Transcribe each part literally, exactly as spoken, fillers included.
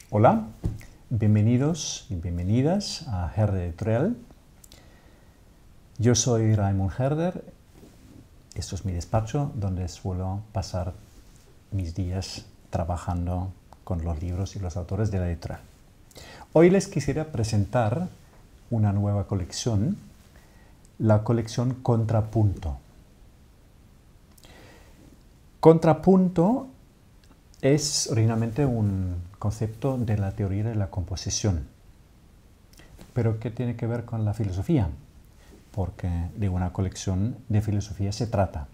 Hola, bienvenidos y bienvenidas a Herder Editorial. Yo soy Raimund Herder. Esto es mi despacho donde suelo pasar mis días trabajando con los libros y los autores de la editorial. Hoy les quisiera presentar una nueva colección, la colección Contrapunto. Contrapunto es originalmente un concepto de la teoría de la composición, pero que tiene que ver con la filosofía, porque de una colección de filosofía se trata.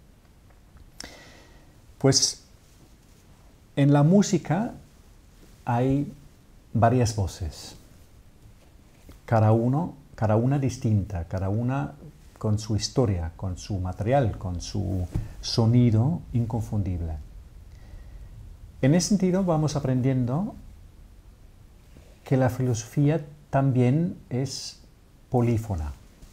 Pues en la música hay varias voces, cada, uno, cada una distinta, cada una con su historia, con su material, con su sonido inconfundible. En ese sentido vamos aprendiendo que la filosofía también es polífona.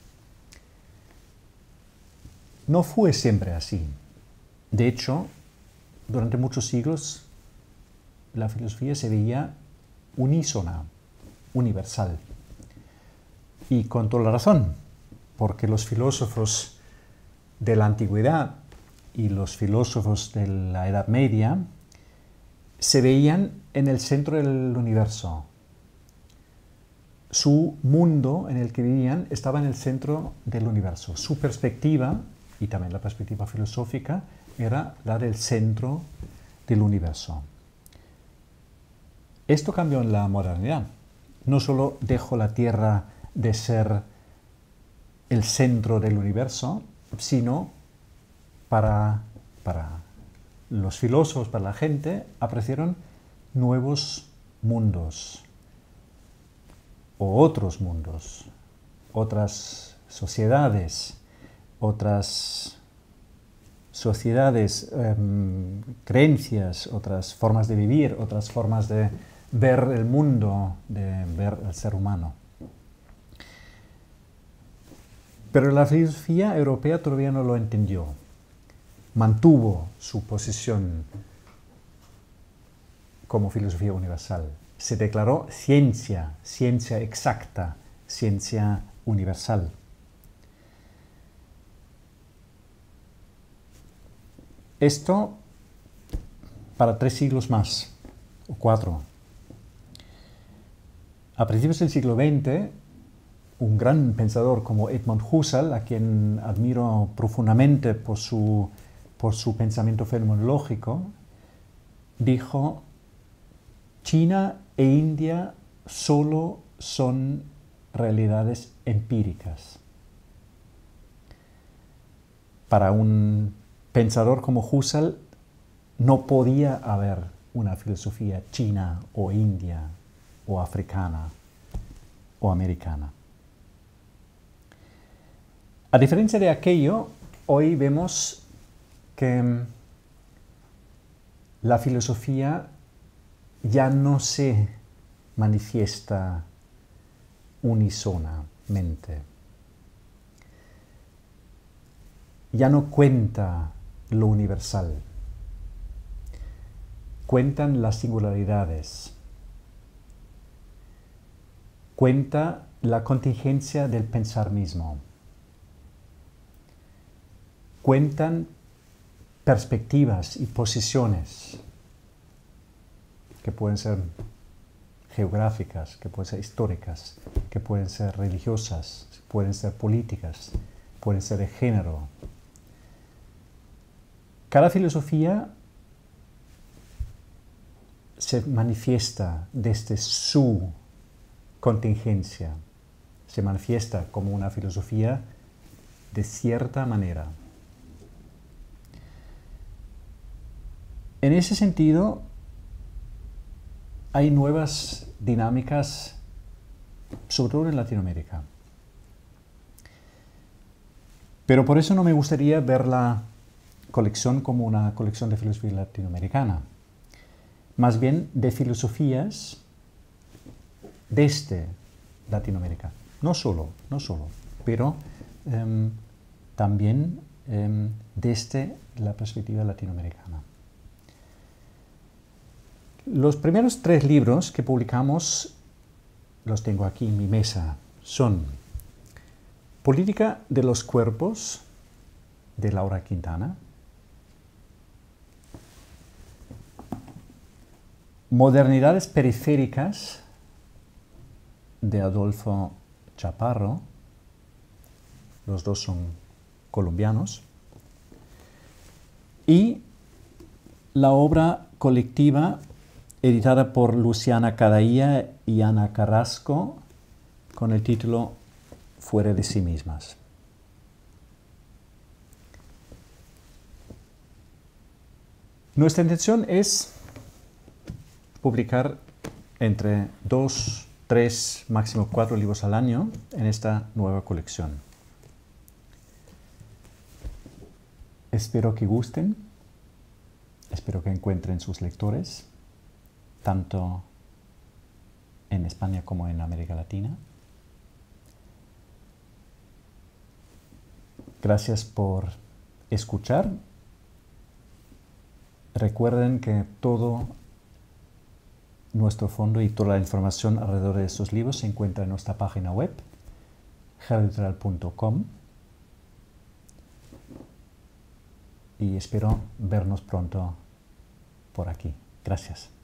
No fue siempre así. De hecho, durante muchos siglos la filosofía se veía unísona, universal. Y con toda la razón, porque los filósofos de la antigüedad y los filósofos de la Edad Media se veían en el centro del universo. Su mundo en el que vivían estaba en el centro del universo. Su perspectiva, y también la perspectiva filosófica, era la del centro del universo. Esto cambió en la modernidad. No solo dejó la Tierra de ser el centro del universo, sino para, para los filósofos, para la gente, aparecieron nuevos mundos o otros mundos, otras sociedades, otras sociedades, eh, creencias, otras formas de vivir, otras formas de ver el mundo, de ver el ser humano. Pero la filosofía europea todavía no lo entendió. Mantuvo su posición como filosofía universal. Se declaró ciencia, ciencia exacta, ciencia universal. Esto para tres siglos más, o cuatro. A principios del siglo veinte, un gran pensador como Edmund Husserl, a quien admiro profundamente por su, por su pensamiento fenomenológico, dijo: China e India solo son realidades empíricas. Para un pensador como Husserl no podía haber una filosofía china o india o africana o americana. A diferencia de aquello, hoy vemos que la filosofía ya no se manifiesta unisonamente. Ya no cuenta lo universal. Cuentan las singularidades. Cuenta la contingencia del pensar mismo. Cuentan perspectivas y posiciones que pueden ser geográficas, que pueden ser históricas, que pueden ser religiosas, pueden ser políticas, pueden ser de género. Cada filosofía se manifiesta desde su contingencia, se manifiesta como una filosofía de cierta manera. En ese sentido, hay nuevas dinámicas, sobre todo en Latinoamérica. Pero por eso no me gustaría ver la colección como una colección de filosofía latinoamericana. Más bien de filosofías desde Latinoamérica. No solo, no solo, pero eh, también eh, desde la perspectiva latinoamericana. Los primeros tres libros que publicamos, los tengo aquí en mi mesa, son Política de los Cuerpos, de Laura Quintana, Modernidades Periféricas, de Adolfo Chaparro, los dos son colombianos, y la obra colectiva editada por Luciana Cadaía y Ana Carrasco con el título Fuera de sí mismas. Nuestra intención es publicar entre dos, tres, máximo cuatro libros al año en esta nueva colección. Espero que gusten, espero que encuentren sus lectores, tanto en España como en América Latina. Gracias por escuchar. Recuerden que todo nuestro fondo y toda la información alrededor de estos libros se encuentra en nuestra página web, gereditorial punto com. Y espero vernos pronto por aquí. Gracias.